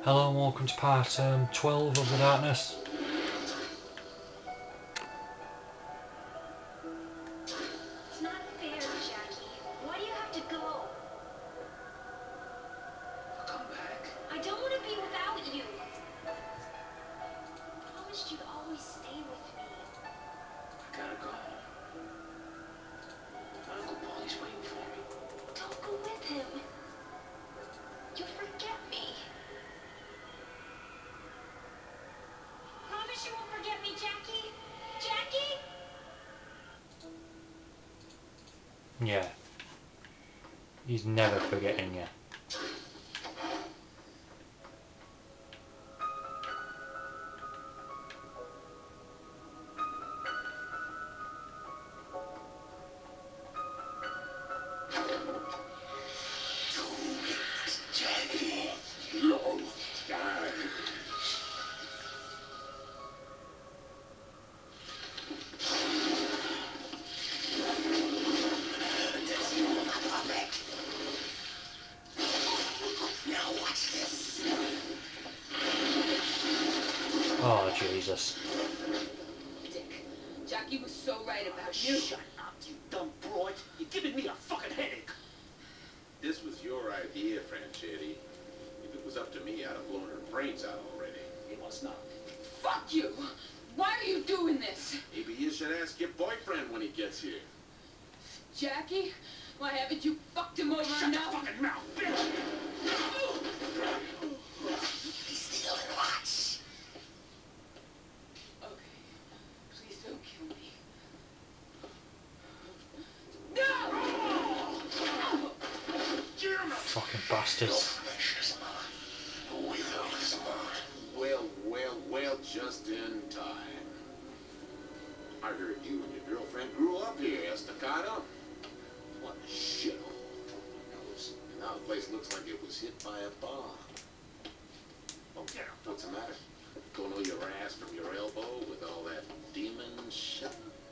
Hello and welcome to part 12 of The Darkness. It's not fair, Jackie. Why do you have to go? I'll come back. I don't want to be without you. I promised you'd always stay with me. I gotta go. My Uncle Paulie's waiting for me. Don't go with him. You'll forget me. Promise you won't forget me, Jackie? Jackie? Yeah. He's never forgetting you. Jackie, long time. Now watch this. Oh, Jesus. Dick, Jackie was so right about you. Shut up, you dumb broad. You're giving me a fucking headache. This was your idea, Franchetti. If it was up to me, I'd have blown her brains out already. It was not. Fuck you! Why are you doing this? Maybe you should ask your boyfriend when he gets here. Jackie, why haven't you fucked him over Shut your enough? fucking mouth, bitch! Be still and watch. Okay, please don't kill me. No! Jim! Fucking bastards. Flesh is mine. The will is mine. Well, just in time. I heard you and your girlfriend grew up here, Estacado. What a shithole. And now the place looks like it was hit by a bomb. Oh, yeah, what's the matter? Don't know your ass from your elbow with all that demon shit?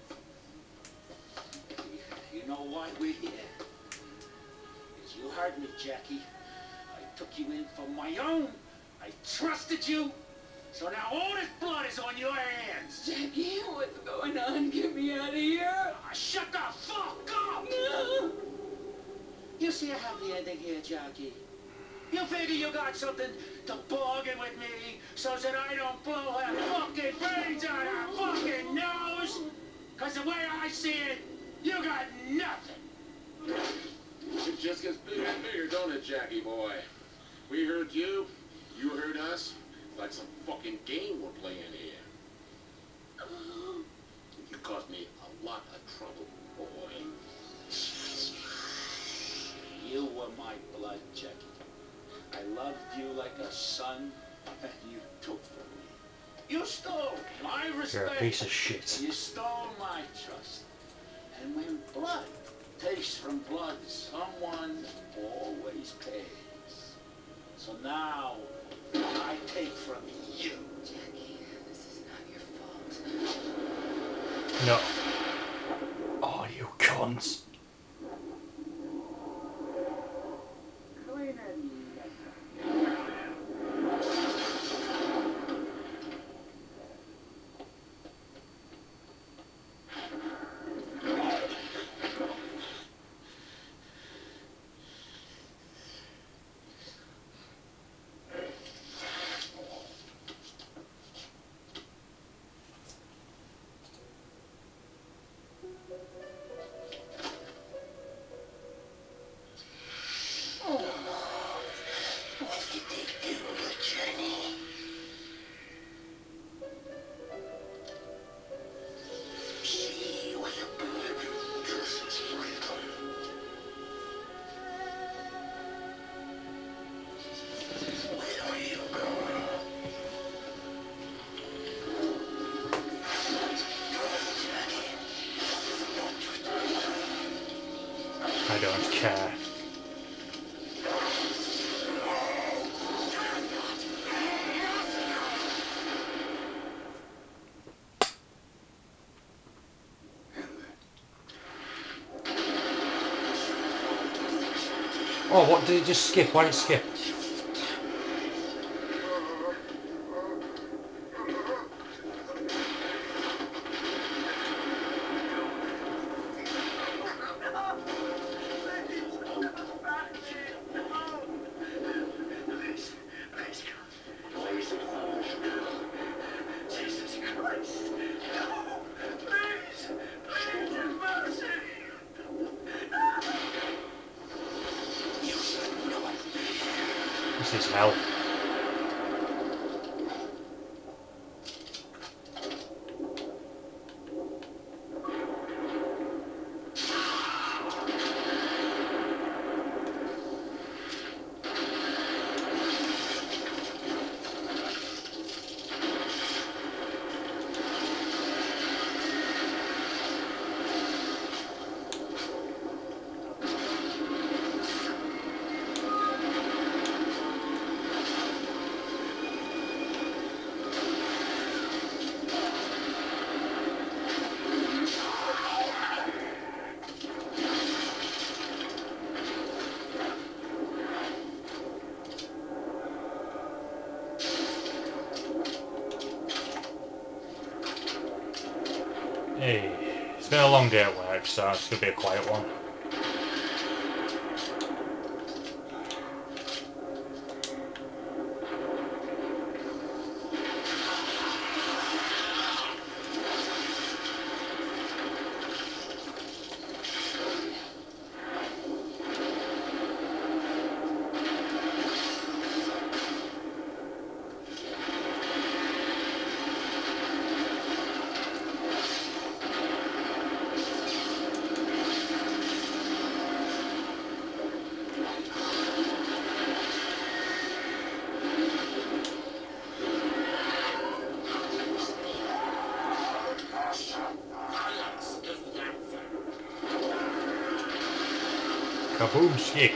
You know why we're here? Because you heard me, Jackie. I took you in for my own. I trusted you. So now all this blood is on your hands. Jackie, what's going on? Get me out of here! Ah, shut the fuck up! No! You see a happy ending here, Jackie. You figure you got something to bargain with me so that I don't blow her fucking brains out her fucking nose? Cause the way I see it, you got nothing. It just gets bigger and bigger, don't it, Jackie boy? We heard you, you heard us. Like some fucking game we're playing here. You caused me a lot of trouble, boy. You were my blood, Jackie. I loved you like a son, and you took from me. You stole my respect. You're a piece of shit. You stole my trust. And when blood takes from blood, someone always pays. So now, I take from you. Jackie, this is not your fault. No. Oh, you cunts. What did they do with Jenny? She was a bird. This is freedom. Where are you going? I don't care. Oh, what did it just skip? Why did it skip? hell. Hey, it's been a long day at work, so it's going to be a quiet one. Kaboomski!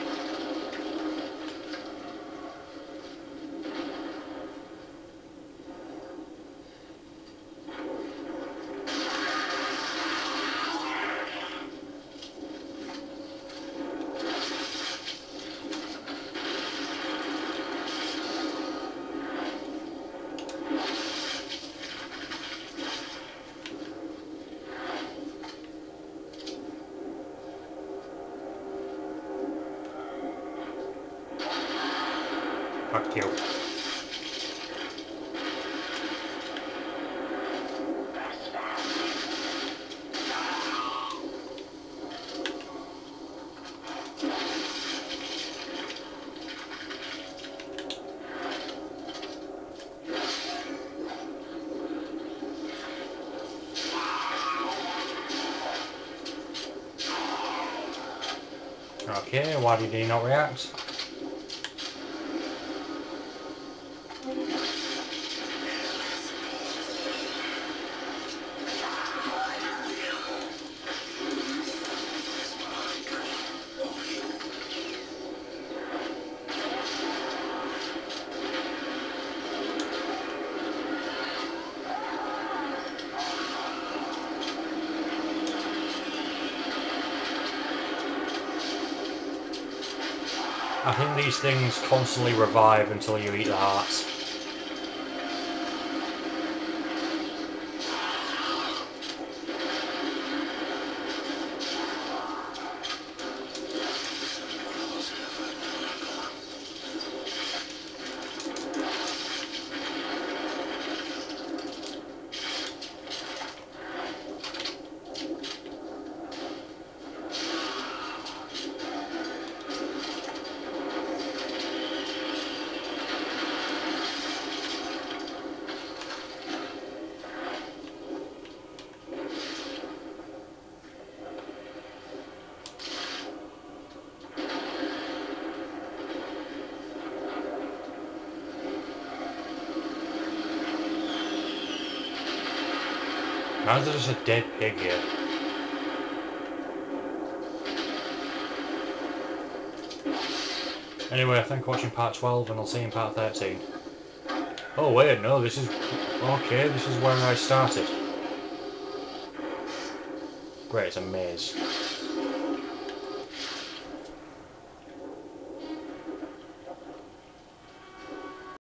Fuck you. Okay, why did he not react? I think these things constantly revive until you eat the hearts. How's there just a dead pig here? Anyway, thank you for watching part 12 and I'll see you in part 13. Oh wait, no, this is... Okay, this is where I started. Great, it's a maze.